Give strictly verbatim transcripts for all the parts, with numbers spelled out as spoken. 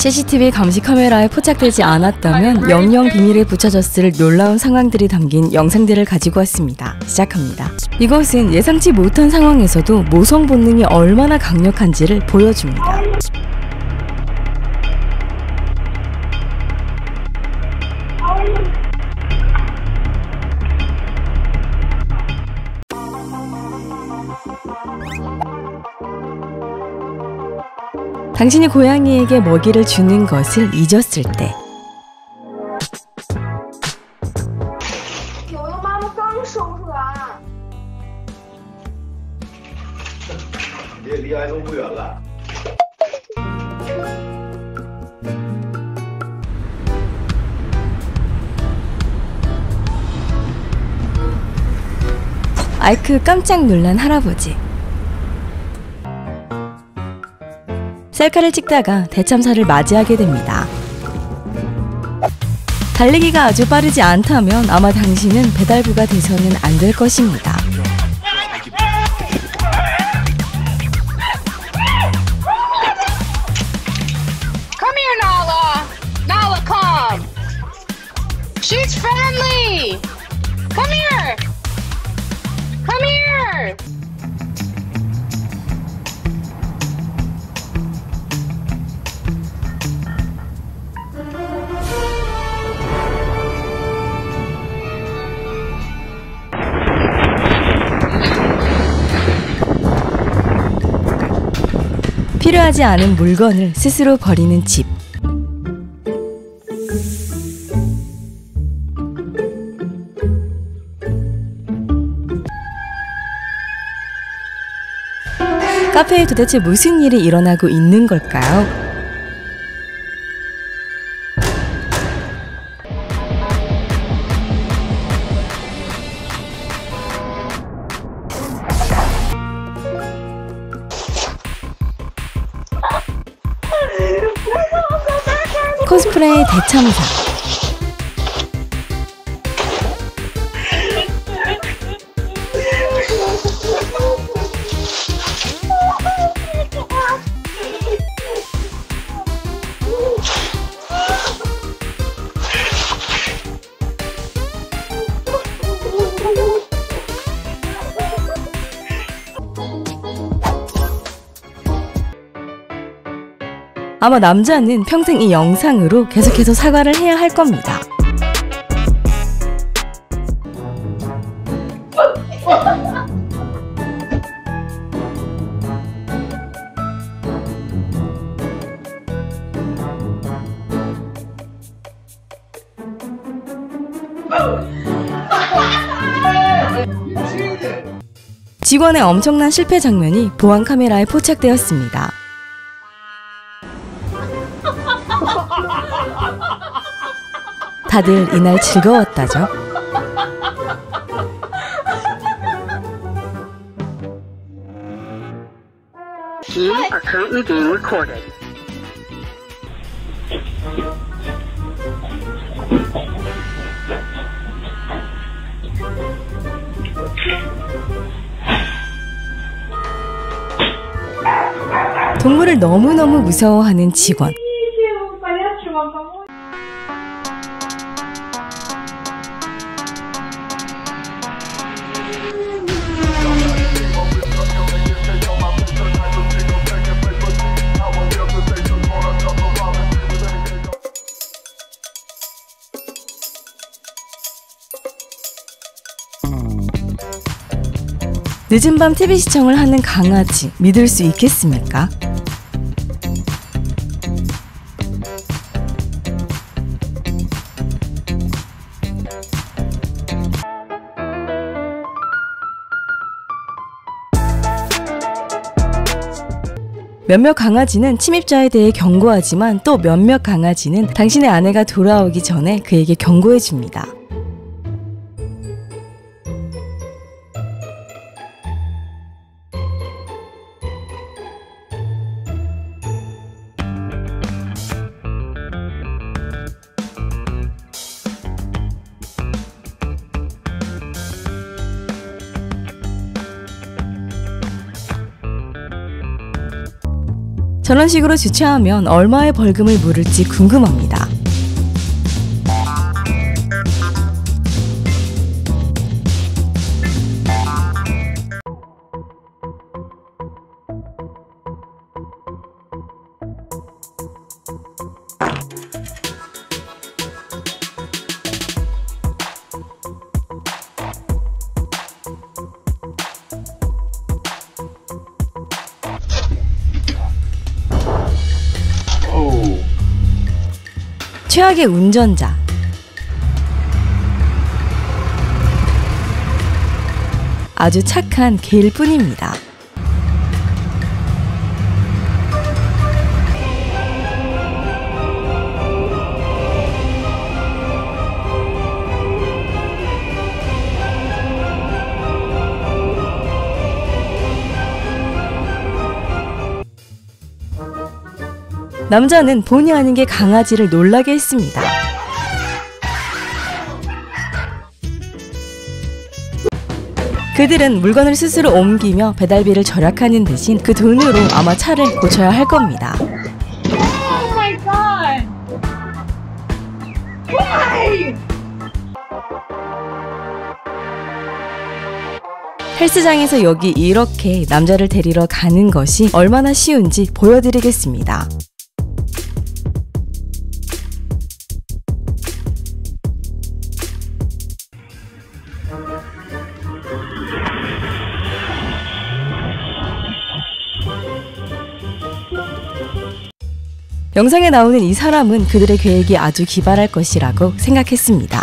씨씨티비 감시 카메라에 포착되지 않았다면 영영 비밀에 붙여졌을 놀라운 상황들이 담긴 영상들을 가지고 왔습니다. 시작합니다. 이것은 예상치 못한 상황에서도 모성 본능이 얼마나 강력한지를 보여줍니다. 당신이 고양이에게 먹이를 주는 것을 잊었을 때 아이크 깜짝 놀란 할아버지. 셀카를 찍다가 대참사를 맞이하게 됩니다. 달리기가 아주 빠르지 않다면 아마 당신은 배달부가 돼서는 안 될 것입니다. Come here, Nala. Nala, come. She's friendly. Come here. Come here. 필요하지 않은 물건을 스스로 버리는 집. 카페에 도대체 무슨 일이 일어나고 있는 걸까요? 코스프레의 대참사. 아마 남자는 평생 이 영상으로 계속해서 사과를 해야 할 겁니다. 직원의 엄청난 실패 장면이 보안 카메라에 포착되었습니다. 다들 이날 즐거웠다죠. You are currently being recorded. 동물을 너무너무 무서워하는 직원. 늦은 밤 티비 시청을 하는 강아지, 믿을 수 있겠습니까? 몇몇 강아지는 침입자에 대해 경고하지만 또 몇몇 강아지는 당신의 아내가 돌아오기 전에 그에게 경고해줍니다. 저런 식으로 주차하면 얼마의 벌금을 물을지 궁금합니다. 최악의 운전자. 아주 착한 개일 뿐입니다. 남자는 본의 아니게 강아지를 놀라게 했습니다. 그들은 물건을 스스로 옮기며 배달비를 절약하는 대신 그 돈으로 아마 차를 고쳐야 할 겁니다. Oh my god! Why? 헬스장에서 여기 이렇게 남자를 데리러 가는 것이 얼마나 쉬운지 보여드리겠습니다. 영상에 나오는 이 사람은 그들의 계획이 아주 기발할 것이라고 생각했습니다.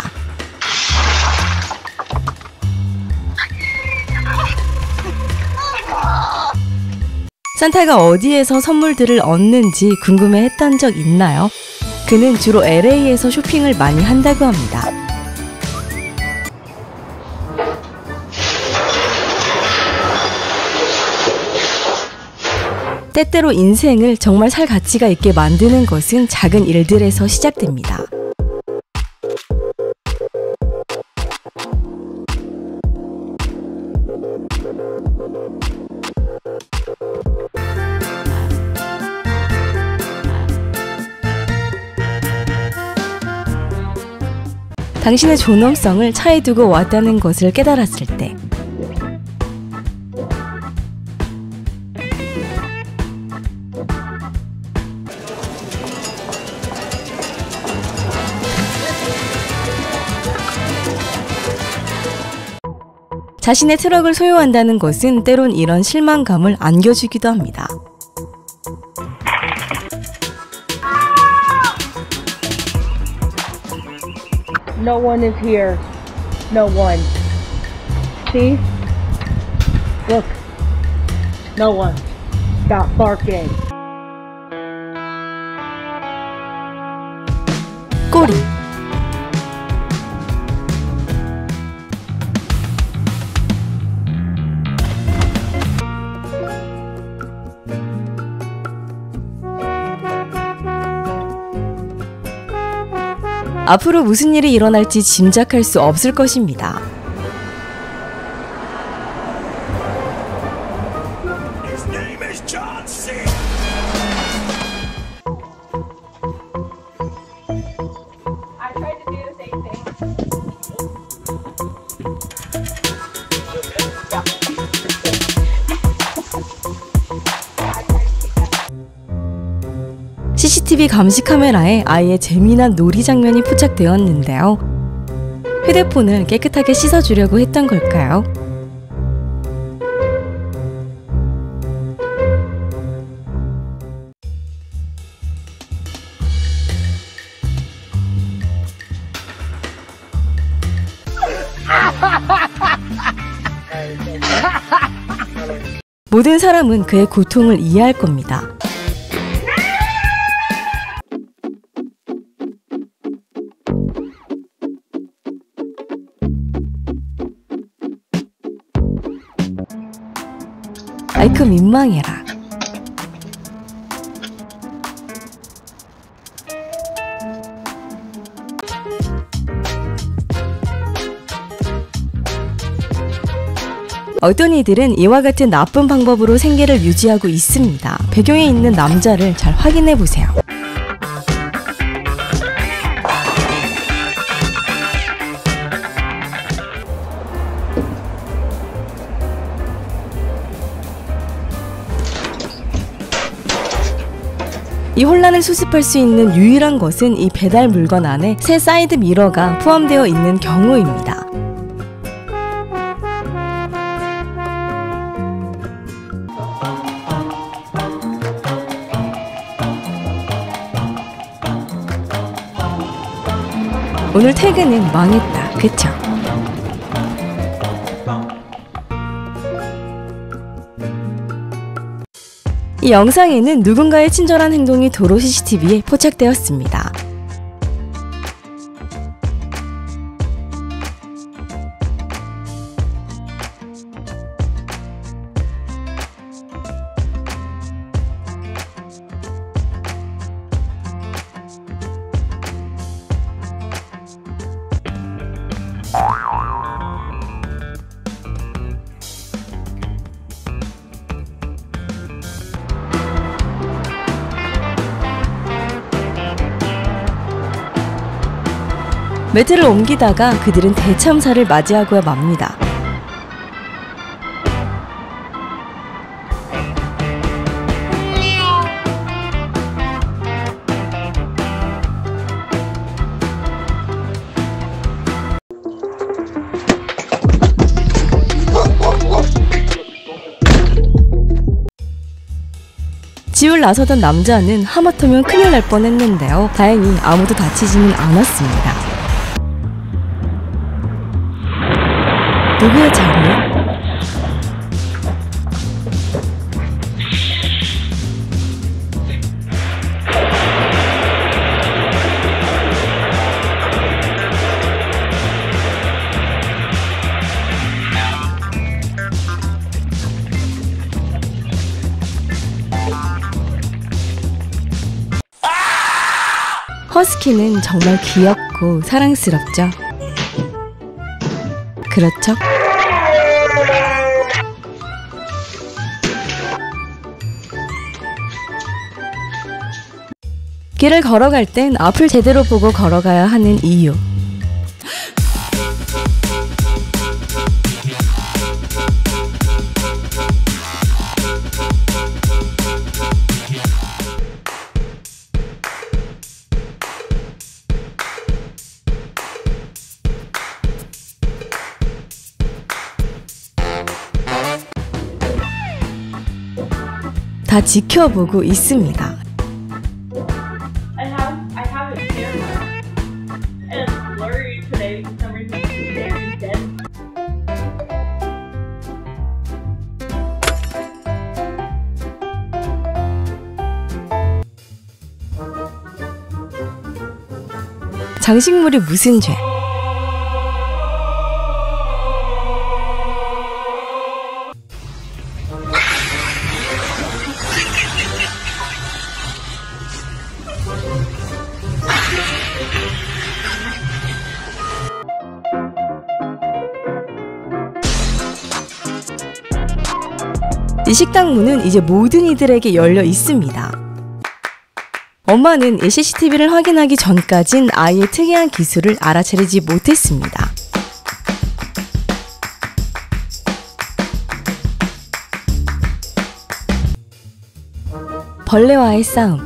산타가 어디에서 선물들을 얻는지 궁금해했던 적 있나요? 그는 주로 엘에이에서 쇼핑을 많이 한다고 합니다. 때때로 인생을 정말 살 가치가 있게 만드는 것은 작은 일들에서 시작됩니다. 당신의 존엄성을 차에 두고 왔다는 것을 깨달았을 때, 자신의 트럭을 소유한다는 것은 때론 이런 실망감을 안겨주기도 합니다. No one is here. No one. See? Look. No one. Stop barking. 꼬리. 앞으로 무슨 일이 일어날지 짐작할 수 없을 것입니다. 씨씨티비 감시 카메라에 아이의 재미난 놀이 장면이 포착되었는데요. 휴대폰을 깨끗하게 씻어주려고 했던 걸까요? 모든 사람은 그의 고통을 이해할 겁니다. 아이쿠 민망해라. 어떤 이들은 이와 같은 나쁜 방법으로 생계를 유지하고 있습니다. 배경에 있는 남자를 잘 확인해 보세요. 이 혼란을 수습할 수 있는 유일한 것은 이 배달 물건 안에 새 사이드 미러가 포함되어 있는 경우입니다. 오늘 퇴근은 망했다. 그쵸? 이 영상에는 누군가의 친절한 행동이 도로 씨씨티비에 포착되었습니다. 매트를 옮기다가 그들은 대참사를 맞이하고야 맙니다. 집을 나서던 남자는 하마터면 큰일 날 뻔했는데요. 다행히 아무도 다치지는 않았습니다. 누구의 잘못? 허스키는 정말 귀엽고 사랑스럽죠? 그렇죠? 길을 걸어갈 땐 앞을 제대로 보고 걸어가야 하는 이유. 다 지켜보고 있습니다. I have I have it here now. And it's blurry today for some reason. It's very dead. 장식물이 무슨 죄? 이 식당 문은 이제 모든 이들에게 열려 있습니다. 엄마는 이 씨씨티비를 확인하기 전까진 아이의 특이한 기술을 알아차리지 못했습니다. 벌레와의 싸움.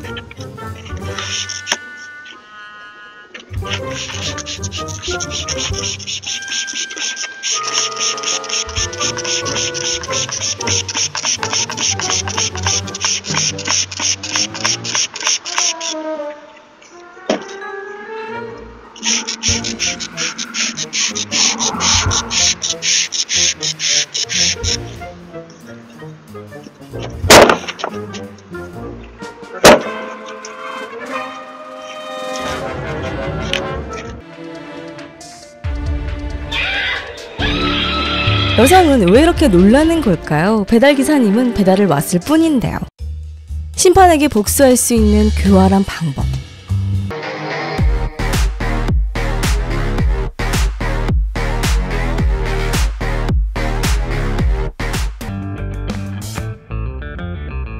여성은 왜 이렇게 놀라는 걸까요? 배달기사님은 배달을 왔을 뿐인데요. 심판에게 복수할 수 있는 교활한 방법.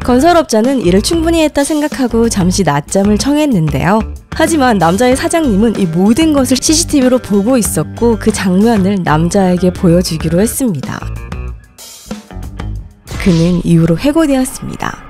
건설업자는 이를 충분히 했다 생각하고 잠시 낮잠을 청했는데요. 하지만 남자의 사장님은 이 모든 것을 씨씨티비로 보고 있었고 그 장면을 남자에게 보여주기로 했습니다. 그는 이후로 해고되었습니다.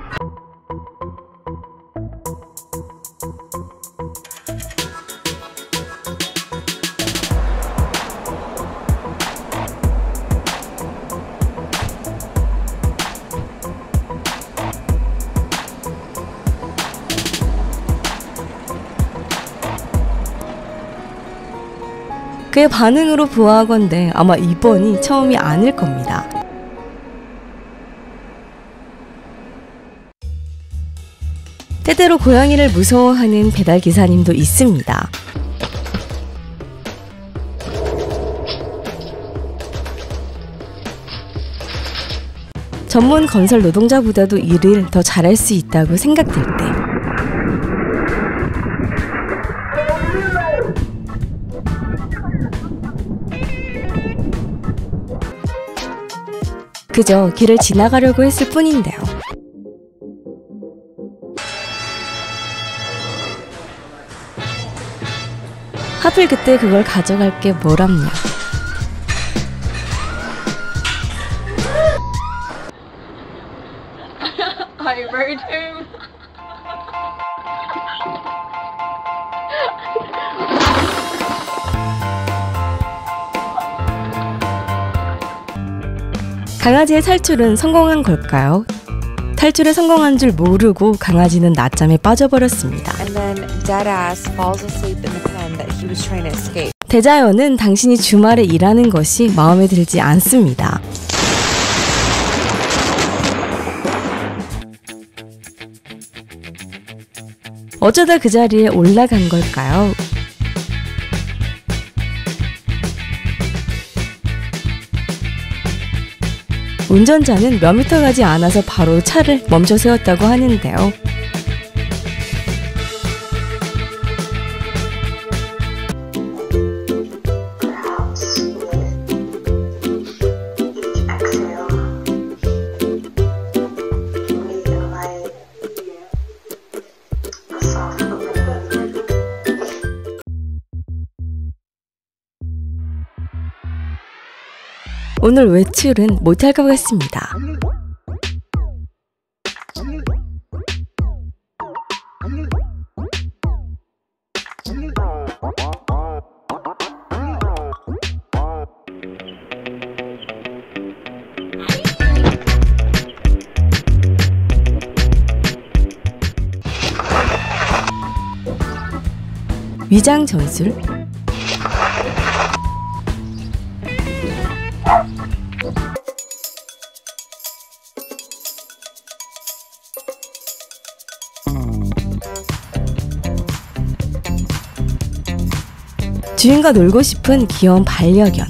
그의 반응으로 보아하건대 아마 이번이 처음이 아닐 겁니다. 때때로 고양이를 무서워하는 배달기사님도 있습니다. 전문 건설 노동자보다도 일을 더 잘할 수 있다고 생각될 때 그저 길을 지나가려고 했을 뿐인데요. 하필 그때 그걸 가져갈 게 뭐랍냐. I very too. 강아지의 탈출은 성공한 걸까요? 탈출에 성공한 줄 모르고 강아지는 낮잠에 빠져버렸습니다. And then Deadass falls asleep in the pen that he was trying to escape. 대자연은 당신이 주말에 일하는 것이 마음에 들지 않습니다. 어쩌다 그 자리에 올라간 걸까요? 운전자는 몇 미터 가지 않아서 바로 차를 멈춰 세웠다고 하는데요. 오늘 외출은 못할 것 같습니다. 위장 전술? 주인과 놀고 싶은 귀여운 반려견.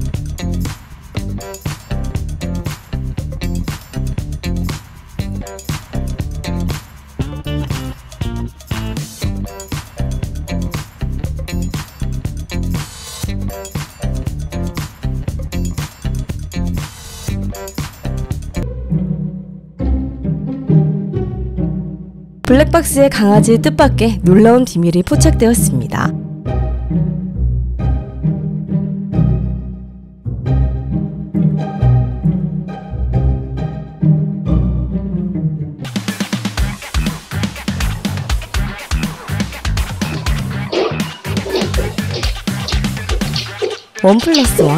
블랙박스의 강아지의 뜻밖의 놀라운 비밀이 포착되었습니다. 원 플러스 원.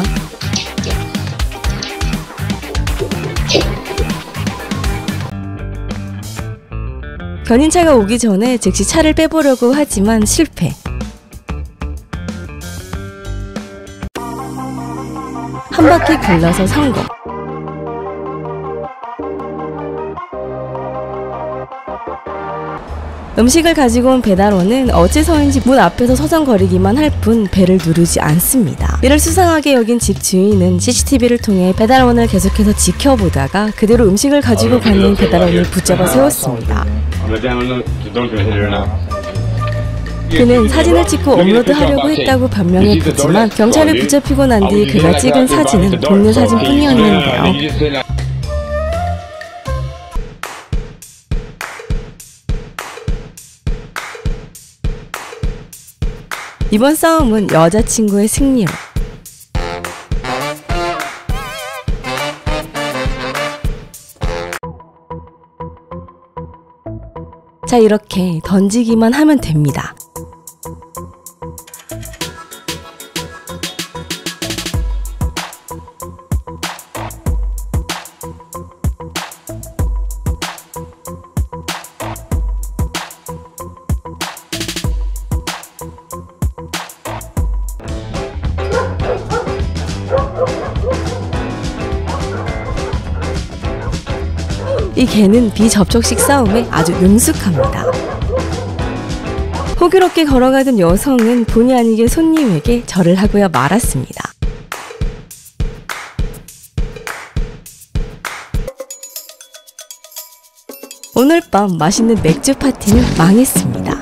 견인차가 오기 전에 즉시 차를 빼보려고 하지만 실패. 한 바퀴 굴러서 성공. 음식을 가지고 온 배달원은 어째서인지 문 앞에서 서성거리기만 할 뿐 배를 누르지 않습니다. 이를 수상하게 여긴 집 주인은 씨씨티비를 통해 배달원을 계속해서 지켜보다가 그대로 음식을 가지고 가는 배달원을 붙잡아 세웠습니다. 그는 사진을 찍고 업로드하려고 했다고 변명했지만 경찰에 붙잡히고 난 뒤 그가 찍은 사진은 동네 사진뿐이었는데요. 이번 싸움은 여자친구의 승리로. 자, 이렇게 던지기만 하면 됩니다. 이 개는 비접촉식 싸움에 아주 능숙합니다. 호기롭게 걸어가던 여성은 본의 아니게 손님에게 절을 하고야 말았습니다. 오늘 밤 맛있는 맥주 파티는 망했습니다.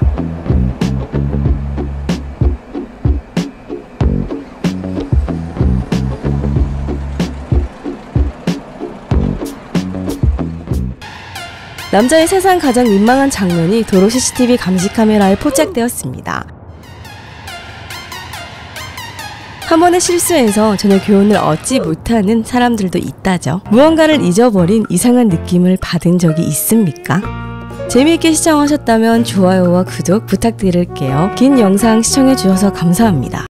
남자의 세상 가장 민망한 장면이 도로 씨씨티비 감시 카메라에 포착되었습니다. 한 번의 실수에서 전혀 교훈을 얻지 못하는 사람들도 있다죠. 무언가를 잊어버린 이상한 느낌을 받은 적이 있습니까? 재미있게 시청하셨다면 좋아요와 구독 부탁드릴게요. 긴 영상 시청해주셔서 감사합니다.